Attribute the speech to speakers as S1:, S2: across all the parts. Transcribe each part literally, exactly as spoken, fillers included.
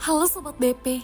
S1: Halo Sobat B P.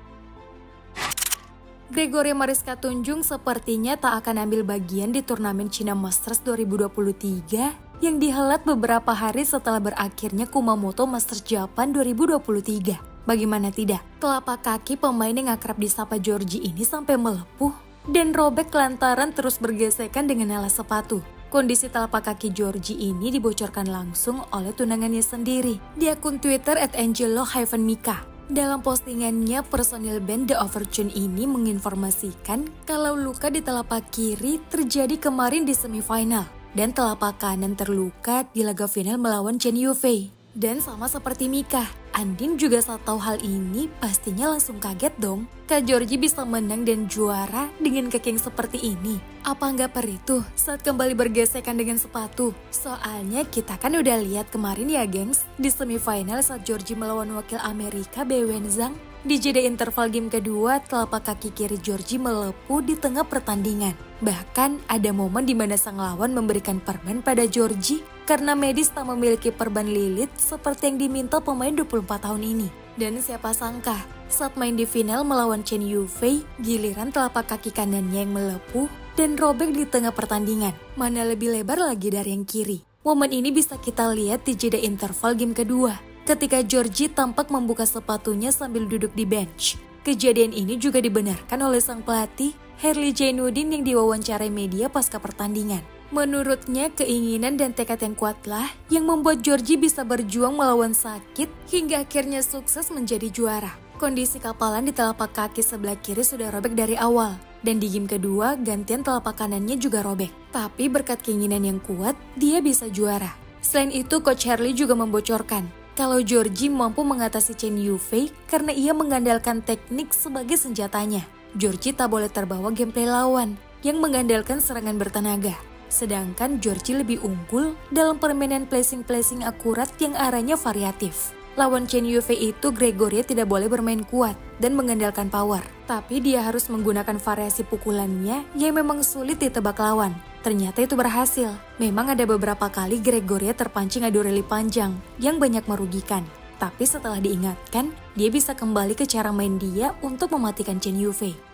S1: Gregoria Mariska Tunjung sepertinya tak akan ambil bagian di turnamen China Masters dua ribu dua puluh tiga yang dihelat beberapa hari setelah berakhirnya Kumamoto Masters Japan dua ribu dua puluh tiga. Bagaimana tidak, telapak kaki pemain yang akrab disapa Georgie ini sampai melepuh dan robek lantaran terus bergesekan dengan alas sepatu. Kondisi telapak kaki Georgie ini dibocorkan langsung oleh tunangannya sendiri di akun Twitter at angelo mika. Dalam postingannya, personil band The Overtune ini menginformasikan kalau luka di telapak kiri terjadi kemarin di semifinal dan telapak kanan terluka di laga final melawan Chen Yufei. Dan sama seperti Mika, Andin juga saat tahu hal ini pastinya langsung kaget dong. Kak Georgie bisa menang dan juara dengan kaki yang seperti ini. Apa nggak perih tuh saat kembali bergesekan dengan sepatu? Soalnya kita kan udah lihat kemarin ya gengs, di semifinal saat Georgie melawan wakil Amerika Bei Wenzhang. Di jeda interval game kedua, telapak kaki kiri Georgie melepuh di tengah pertandingan. Bahkan ada momen di mana sang lawan memberikan perban pada Georgie karena medis tak memiliki perban lilit seperti yang diminta pemain dua puluh empat tahun ini. Dan siapa sangka, saat main di final melawan Chen Yufei, giliran telapak kaki kanannya yang melepuh dan robek di tengah pertandingan. Mana lebih lebar lagi dari yang kiri. Momen ini bisa kita lihat di jeda interval game kedua, ketika Georgie tampak membuka sepatunya sambil duduk di bench. Kejadian ini juga dibenarkan oleh sang pelatih, Herli Jainuddin, yang diwawancarai media pasca pertandingan. Menurutnya, keinginan dan tekad yang kuatlah yang membuat Georgie bisa berjuang melawan sakit hingga akhirnya sukses menjadi juara. Kondisi kapalan di telapak kaki sebelah kiri sudah robek dari awal, dan di game kedua gantian telapak kanannya juga robek. Tapi berkat keinginan yang kuat, dia bisa juara. Selain itu, Coach Herli juga membocorkan kalau Georgie mampu mengatasi Chen Yufei karena ia mengandalkan teknik sebagai senjatanya. Georgie tak boleh terbawa gameplay lawan yang mengandalkan serangan bertenaga. Sedangkan Georgie lebih unggul dalam permainan placing-placing akurat yang arahnya variatif. Lawan Chen Yufei itu Gregoria tidak boleh bermain kuat dan mengandalkan power. Tapi dia harus menggunakan variasi pukulannya yang memang sulit ditebak lawan. Ternyata itu berhasil. Memang ada beberapa kali Gregoria terpancing adu rally panjang yang banyak merugikan. Tapi setelah diingatkan, dia bisa kembali ke cara main dia untuk mematikan Chen Yufei.